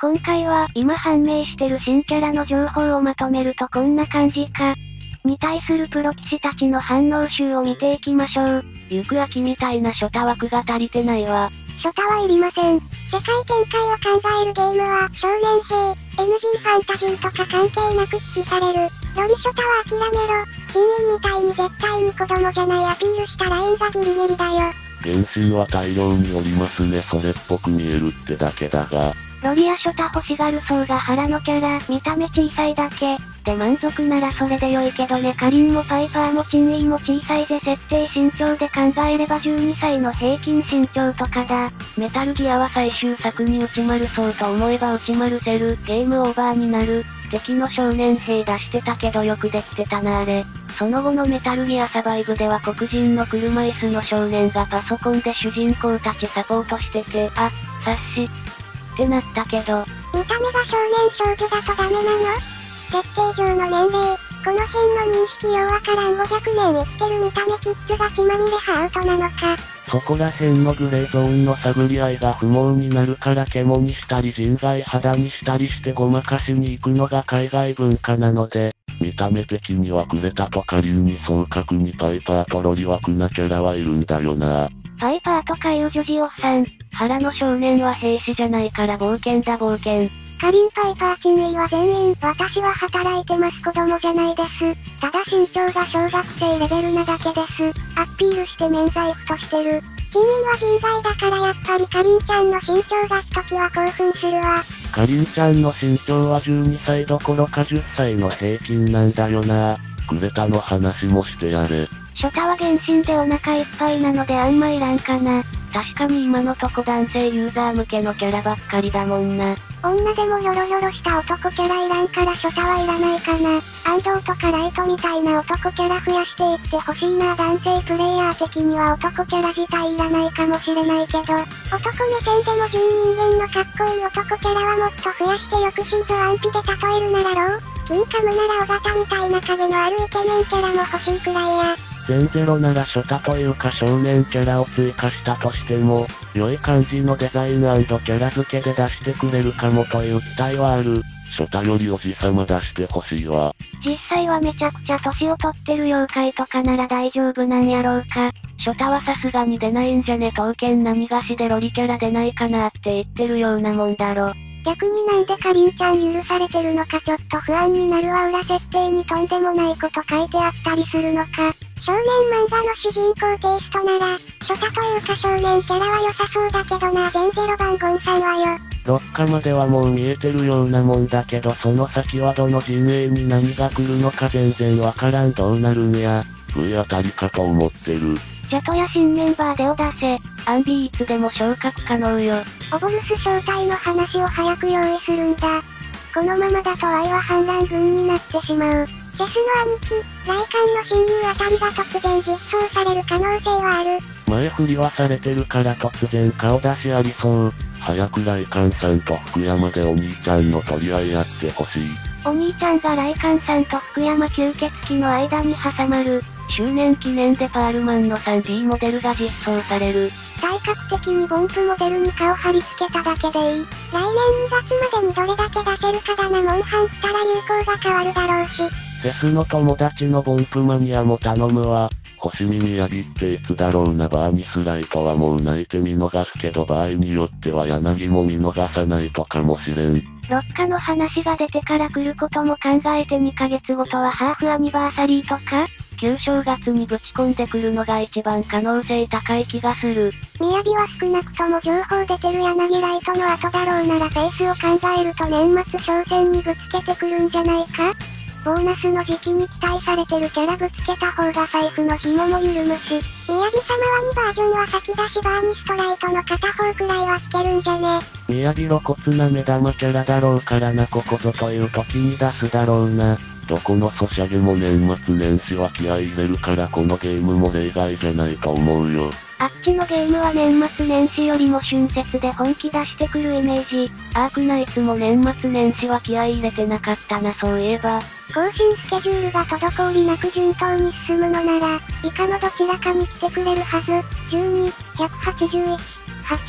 今回は、今判明してる新キャラの情報をまとめるとこんな感じか。に対するプロ棋士たちの反応集を見ていきましょう。ゆくあきみたいなショタ枠が足りてないわ。 ショタはいりません。世界展開を考えるゲームは、少年兵、NG ファンタジーとか関係なく忌避される。ロリショタは諦めろ。金位みたいに絶対に子供じゃないアピールしたラインがギリギリだよ。 原神は大量におりますね。それっぽく見えるってだけだが。 ロリやショタ欲しがる層が腹のキャラ、見た目小さいだけ。で満足ならそれで良いけどね。カリンもパイパーもチンイーも小さいで設定身長で考えれば12歳の平均身長とかだ。メタルギアは最終作に打ち丸そうと思えば打ち丸せる。ゲームオーバーになる。敵の少年兵出してたけどよくできてたなあれ。その後のメタルギアサバイブでは黒人の車椅子の少年がパソコンで主人公たちサポートしてて、あ、察し。ってなったけど。 見た目が少年少女だとダメなの？設定上の年齢、この辺の認識ようわからん。500年生きてる見た目キッズが血まみれハアウトなのか。 そこら辺のグレーゾーンの探り合いが不毛になるから獣にしたり人外肌にしたりしてごまかしに行くのが海外文化なので、見た目的にはクレタとカリンに総格にパイパーとロリ枠なキャラはいるんだよな。 パイパーとかいう女児おっさん、腹の少年は兵士じゃないから冒険だ冒険。 カリンパイパーチンイは全員、私は働いてます子供じゃないです。ただ身長が小学生レベルなだけです。アピールして免罪符としてる。チンイは人外だからやっぱりカリンちゃんの身長がひときわ興奮するわ。 カリンちゃんの身長は12歳どころか10歳の平均なんだよな。クレタの話もしてやれ。 ショタは原神でお腹いっぱいなのであんまいらんかな。確かに今のとこ男性ユーザー向けのキャラばっかりだもんな。 女でもヨロヨロした男キャラいらんからショタはいらないかな。安藤とかライトみたいな男キャラ増やしていってほしいな。男性プレイヤー的には男キャラ自体いらないかもしれないけど、男目線でも純人間のかっこいい男キャラはもっと増やしてよくシーズアンピで例えるならロー、金カムなら尾形みたいな影のあるイケメンキャラも欲しいくらいや。 全ゼロならショタというか少年キャラを追加したとしても、良い感じのデザイン&キャラ付けで出してくれるかもという期待はある。ショタよりおじさま出してほしいわ。 実際はめちゃくちゃ年を取ってる妖怪とかなら大丈夫なんやろうか。ショタはさすがに出ないんじゃね。刀剣何がしでロリキャラ出ないかなって言ってるようなもんだろ。 逆になんでカリンちゃん許されてるのかちょっと不安になるわ。裏設定にとんでもないこと書いてあったりするのか。少年漫画の主人公テイストなら、ショタというか少年キャラは良さそうだけどな。全ゼロ番ゴンさんはよ。 6巻まではもう見えてるようなもんだけどその先はどの陣営に何が来るのか全然わからん。どうなるんや。V あたりかと思ってる。 ジャトや新メンバーでを出せ。アンビーいつでも昇格可能よ。 オボルス正体の話を早く用意するんだ。このままだと愛は反乱軍になってしまう。セスの兄貴、ライカンの親友あたりが突然実装される可能性はある。 前振りはされてるから突然顔出しありそう。早くライカンさんと福山でお兄ちゃんの取り合いやってほしい。 お兄ちゃんがライカンさんと福山吸血鬼の間に挟まる。周年記念でパールマンの 3D モデルが実装される。 体格的にボンプモデルに顔貼り付けただけでいい。来年2月までにどれだけ出せるかだな。モンハン来たら流行が変わるだろうし。 セスの友達のボンプマニアも頼むわ。星見宮城っていつだろうな。バーニスライトはもう泣いて見逃すけど場合によっては柳も見逃さないとかもしれん。 六花の話が出てから来ることも考えて2ヶ月ごとはハーフアニバーサリーとか旧正月にぶち込んでくるのが一番可能性高い気がする。 雅は少なくとも情報出てる柳ライトの後だろうならペースを考えると年末商戦にぶつけてくるんじゃないか。ボーナスの時期に期待されてるキャラぶつけた方が財布の紐も緩むし、雅様は2バージョンは先出しバーニストライトの片方くらいは引けるんじゃね。 雅露骨な目玉キャラだろうからな。ここぞという時に出すだろうな。どこのソシャゲも年末年始は気合い入れるからこのゲームも例外じゃないと思うよ。 あっちのゲームは年末年始よりも春節で本気出してくるイメージ。アークナイツも年末年始は気合い入れてなかったな。そういえば更新スケジュールが滞りなく順当に進むのなら、以下のどちらかに来てくれるはず。12、181、8、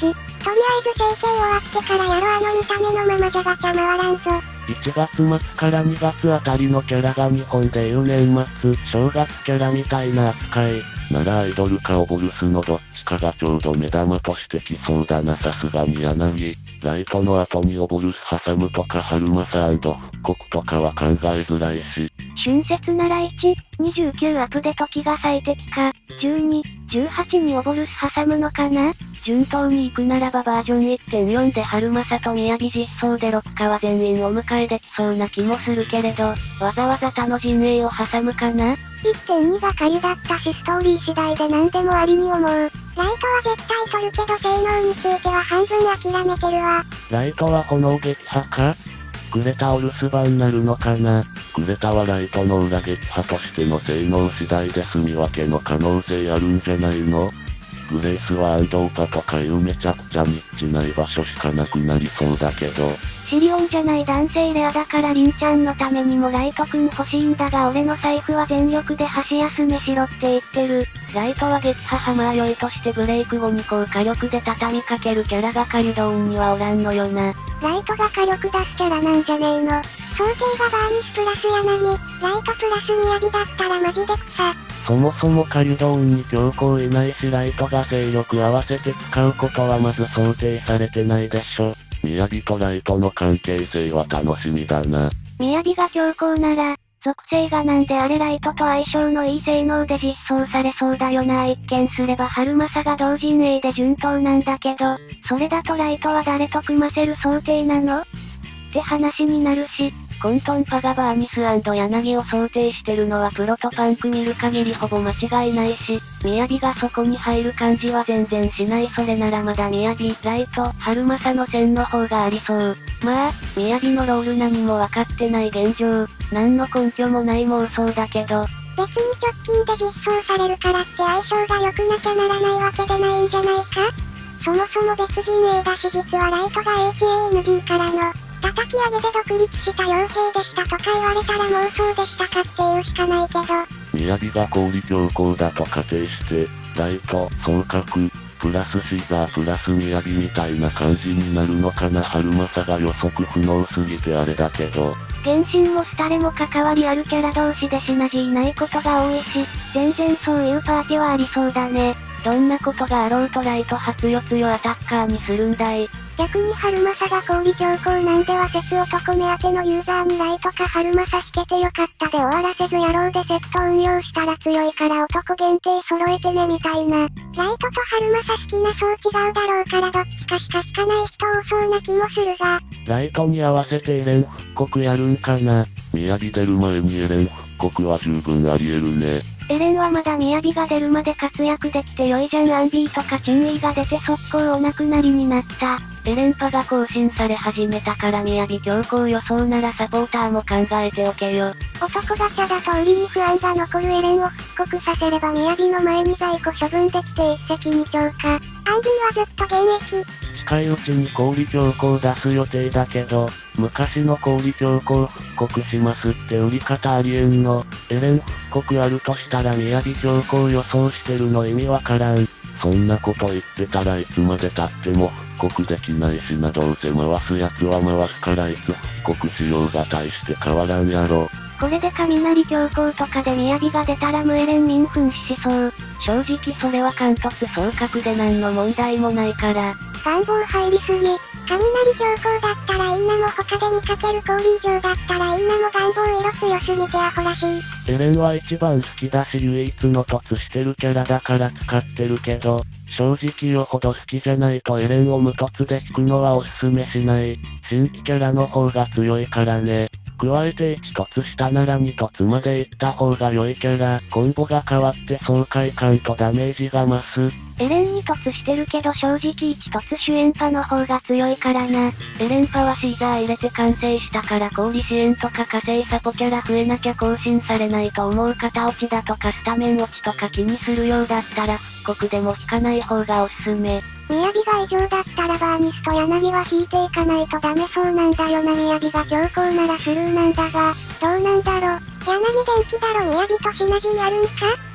とりあえず整形終わってからやろあの見た目のままじゃガチャ回らんぞ。 1月末から2月あたりのキャラが日本でいう年末、正月キャラみたいな扱い。ならアイドルかオボルスのどっちかがちょうど目玉としてきそうだな。さすがに柳。ライトの後にオボルス挟むとか春正&復刻とかは考えづらいし。 春節なら1、29アップで時が最適か、12、18にオボルス挟むのかな？順当に行くならばバージョン 1.4 で春正と雅実装で6かは全員お迎えできそうな気もするけれど、わざわざ他の陣営を挟むかな？ 1.2 が仮だったしストーリー次第で何でもありに思う。ライトは絶対取るけど性能については半分諦めてるわ。 ライトは炎撃破か？グレタお留守番なるのかな？グレタはライトの裏撃破としての性能次第で住み分けの可能性あるんじゃないの？グレイスはアンドーパとかいうめちゃくちゃニッチない場所しかなくなりそうだけど。 シリオンじゃない男性レアだからリンちゃんのためにもライトくん欲しいんだが俺の財布は全力で箸休めしろって言ってる。ライトは撃破ハマー良いとしてブレイク後に高火力で畳みかけるキャラがカリドーンにはおらんのよな。 ライトが火力出すキャラなんじゃねえの。想定がバーニスプラス柳、ライトプラス雅だったらマジで草。 そもそもカリドーンに強行いないしライトが勢力合わせて使うことはまず想定されてないでしょ。雅とライトの関係性は楽しみだな。 雅が強行なら、属性がなんであれライトと相性のいい性能で実装されそうだよな。一見すれば春正が同陣営で順当なんだけど、それだとライトは誰と組ませる想定なの？って話になるし、コントンパがバーニス&柳を想定してるのはプロとパンク見る限りほぼ間違いないし、雅がそこに入る感じは全然しない。それならまだ雅、ライト、春正の線の方がありそう。まあ、雅のロール何も分かってない現状、何の根拠もない妄想だけど。 別に直近で実装されるからって相性が良くなきゃならないわけでないんじゃないか？そもそも別陣営だし実はライトが HAND からの叩き上げで独立した傭兵でしたとか言われたら妄想でしたかっていうしかないけど。 雅が氷強行だと仮定して、ライト、総角、プラスシーザープラス雅みたいな感じになるのかな。春正が予測不能すぎてあれだけど。 原神もスタレも関わりあるキャラ同士でシナジーないことが多いし、全然そういうパーティはありそうだね。どんなことがあろうとライト発よ強アタッカーにするんだい。 逆に春正が氷強行なんでは説男目当てのユーザーにライトか春正引けてよかったで終わらせず野郎でセット運用したら強いから男限定揃えてねみたいな。ライトと春正好きな層違うだろうからどっちかしか引かない人多そうな気もするが。 ライトに合わせてエレン復刻やるんかな。雅出る前にエレン復刻は十分あり得るね。 エレンはまだ雅が出るまで活躍できて良いじゃん。アンビーとかチンイーが出て速攻お亡くなりになった。エレンパが更新され始めたから雅強行予想ならサポーターも考えておけよ。 男ガチャだと売りに不安が残るエレンを復刻させれば雅の前に在庫処分できて一石二鳥か。アンビーはずっと現役。 近いうちに氷強行出す予定だけど、昔の氷強行復刻しますって売り方ありえんの。エレン復刻あるとしたら雅強行予想してるの意味わからん。そんなこと言ってたらいつまで経っても復刻できないしな。どうせ回すやつは回すからいつ復刻しようが大して変わらんやろ。 これで雷強行とかで雅が出たら無エレン民憤しそう。正直それは貫突総角で何の問題もないから。 願望入りすぎ。雷強行だったらいいなも他で見かける氷以上だったらいいなも願望色強すぎてアホらしい。 エレンは一番好きだし唯一の凸してるキャラだから使ってるけど、正直よほど好きじゃないとエレンを無凸で引くのはおすすめしない。新規キャラの方が強いからね。加えて1凸下なら2凸まで行った方が良いキャラ。コンボが変わって爽快感とダメージが増す。 エレンに凸してるけど正直1凸主演パの方が強いからな。エレンパはシーザー入れて完成したから氷支援とか火星サポキャラ増えなきゃ更新されないと思う方落ちだとかスタメン落ちとか気にするようだったら復刻でも引かない方がおすすめ。 雅が異常だったらバーニスと柳は引いていかないとダメそうなんだよな。雅が強行ならスルーなんだが、どうなんだろ。柳電気だろ雅とシナジーやるんか？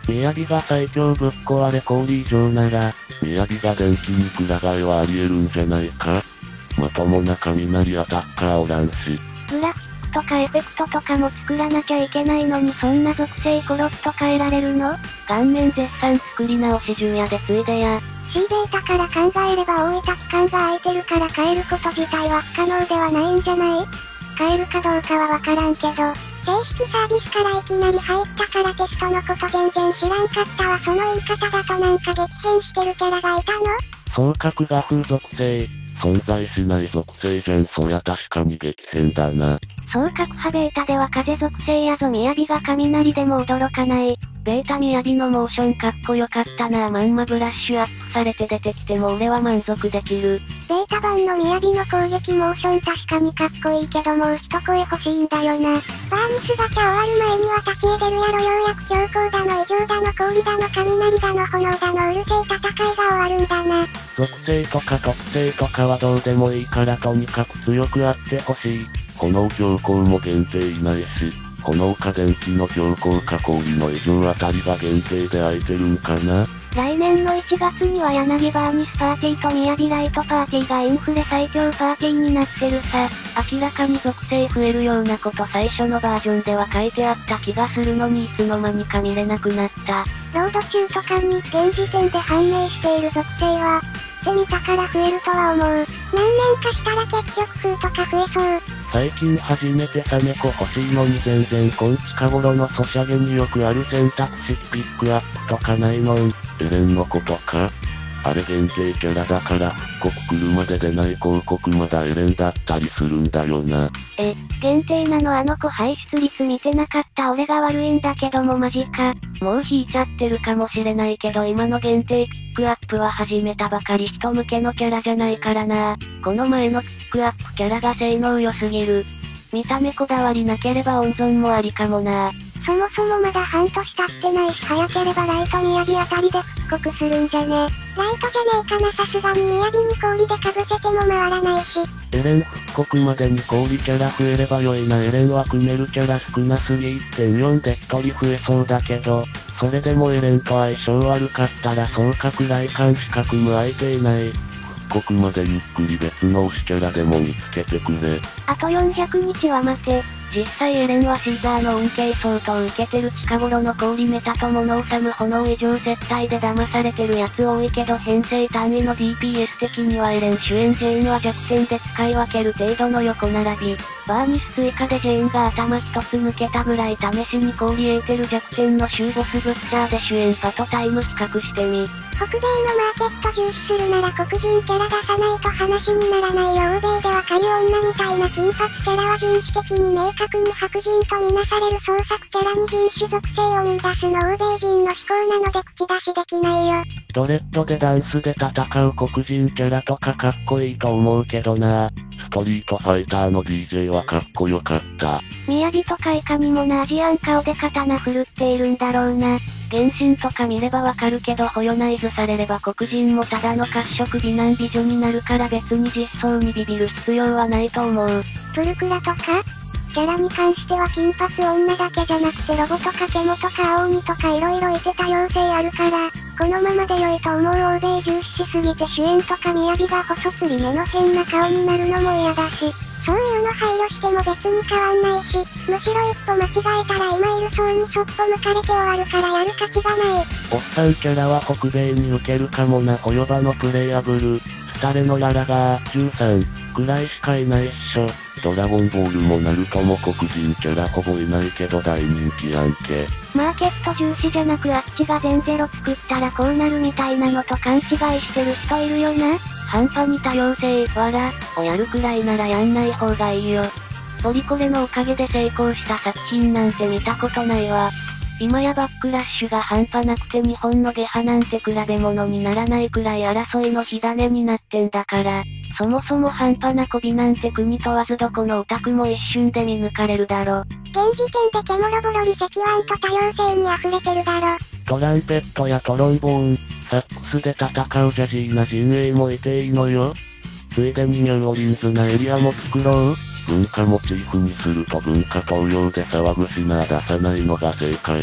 雅が最強ぶっ壊れ氷以上なら、雅が電気にくら替えはあり得るんじゃないか。まともな雷アタッカーおらんし。 グラフィックとかエフェクトとかも作らなきゃいけないのにそんな属性コロッと変えられるの？顔面絶賛作り直し10夜でついでや。 C データから考えれば大分期間が空いてるから変えること自体は不可能ではないんじゃない？変えるかどうかはわからんけど、正式サービスからいきなり入ったからテストのこと全然知らんかったわ。その言い方だとなんか激変してるキャラがいたの？ 双角画風属性。存在しない属性じゃん。そりゃ確かに激変だな。 双角派ベータでは風属性やぞ。雅が雷でも驚かない。ベータ雅のモーションかっこよかったな。まんまブラッシュアップされて出てきても俺は満足できる。 ベータ版の雅の攻撃モーション確かにかっこいいけどもう一声欲しいんだよな。バーニスガチャ終わる前には立ち絵出るやろ。ようやく強行だの異常だの氷だの雷だの炎だのうるせえ戦いが終わるんだな。 属性とか特性とかはどうでもいいからとにかく強くあってほしい。炎強行も限定いないし、炎か電気の強行か氷の異常あたりが限定で空いてるんかな。 来年の1月には柳バーニスパーティーと雅ライトパーティーがインフレ最強パーティーになってるさ。明らかに属性増えるようなこと最初のバージョンでは書いてあった気がするのにいつの間にか見れなくなった。 ロード中とかに現時点で判明している属性は、してみたから増えるとは思う。何年かしたら結局風とか増えそう。 最近初めてサメコ欲しいのに全然近頃のソシャゲによくある選択式ピックアップとかないのん。エレンのことか？あれ限定キャラだから復刻来るまで出ない広告まだエレンだったりするんだよな。 限定なの？あの子排出率見てなかった俺が悪いんだけどもマジか。もう引いちゃってるかもしれないけど今の限定ピックアップは始めたばかり人向けのキャラじゃないからな。この前のピックアップキャラが性能良すぎる。見た目こだわりなければ温存もありかもな。 そもそもまだ半年経ってないし早ければライト雅あたりで復刻するんじゃね？ライトじゃねえかな。さすがに雅に氷でかぶせても回らないし。 エレン復刻までに氷キャラ増えれば良いな。エレンは組めるキャラ少なすぎ 1.4 で1人増えそうだけど、それでもエレンと相性悪かったら双角雷艦しか組む相手いない。復刻までゆっくり別の推しキャラでも見つけてくれ。 あと400日は待て。実際エレンはシーザーの恩恵相当受けてる。近頃の氷メタと物治む炎異常接待で騙されてるやつ多いけど編成単位の DPS 的にはエレン主演ジェーンは弱点で使い分ける程度の横並び。バーニス追加でジェーンが頭一つ抜けたぐらい試しに氷エーテル弱点の終ボスブッチャーで主演パトタイム比較してみ。 北米のマーケット重視するなら黒人キャラ出さないと話にならないよ。欧米では狩り女みたいな金髪キャラは人種的に明確に白人とみなされる創作キャラに人種属性を見出すの欧米人の思考なので口出しできないよ。 ドレッドでダンスで戦う黒人キャラとかかっこいいと思うけどな。ストリートファイターの DJ はかっこよかった。 雅とかいかにもなアジアン顔で刀振るっているんだろうな。原神とか見ればわかるけどホヨナイズされれば黒人もただの褐色美男美女になるから別に実装にビビる必要はないと思う。 プルクラとかキャラに関しては金髪女だけじゃなくてロボとかケモとか青鬼とか色々いて多様性あるから、このままで良いと思う。欧米重視しすぎて主演とか雅が細つり目の変な顔になるのも嫌だし、そういうの配慮しても別に変わんないし、むしろ一歩間違えたら今いる層にそっぽ向かれて終わるからやる価値がない。 おっさんキャラは北米に受けるかもな。ホヨバのプレイアブル、スタレのララが13くらいしかいないっしょ。ドラゴンボールもナルトも黒人キャラほぼいないけど大人気やんけ。 マーケット重視じゃなくあっちが全ゼロ作ったらこうなるみたいなのと勘違いしてる人いるよな。半端に多様性、わら、をやるくらいならやんない方がいいよ。ポリコレのおかげで成功した作品なんて見たことないわ。今やバックラッシュが半端なくて日本のゲハなんて比べ物にならないくらい争いの火種になってんだから、そもそも半端な媚びなんて国問わずどこのオタクも一瞬で見抜かれるだろ。 現時点でケモロボロリ石腕と多様性に溢れてるだろ。 トランペットやトロンボーン、サックスで戦うジャジーな陣営もいていいのよ。ついでにニューオリンズなエリアも作ろう。文化モチーフにすると文化東洋で騒ぐしな出さないのが正解。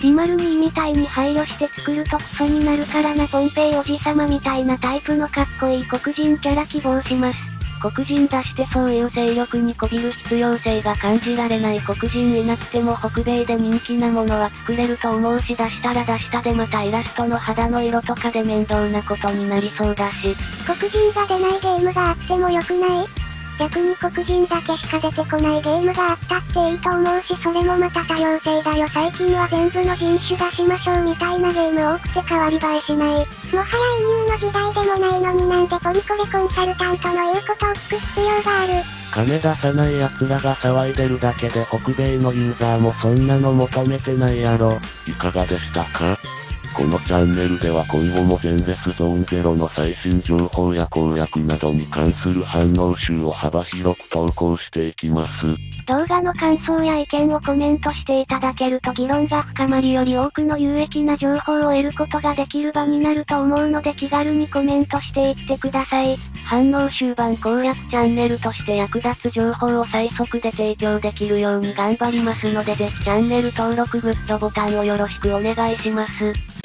シマルニーみたいに配慮して作るとクソになるからな。ポンペイおじさまみたいなタイプのかっこいい黒人キャラ希望します。黒人出してそういう勢力にこびる必要性が感じられない。黒人いなくても北米で人気なものは作れると思うし、出したら出したでまたイラストの肌の色とかで面倒なことになりそうだし。 黒人が出ないゲームがあってもよくない？逆に黒人だけしか出てこないゲームがあったっていいと思うし、それもまた多様性だよ。最近は全部の人種出しましょうみたいなゲーム多くて変わり映えしない。もはや EU の時代でもないのになんでポリコレコンサルタントの言うことを聞く必要がある。 金出さない奴らが騒いでるだけで北米のユーザーもそんなの求めてないやろ。いかがでしたか？このチャンネルでは今後もゼンデスゾーン0の最新情報や攻略などに関する反応集を幅広く投稿していきます。 動画の感想や意見をコメントしていただけると議論が深まりより多くの有益な情報を得ることができる場になると思うので気軽にコメントしていってください。反応集版攻略チャンネルとして役立つ情報を最速で提供できるように頑張りますのでぜひチャンネル登録グッドボタンをよろしくお願いします。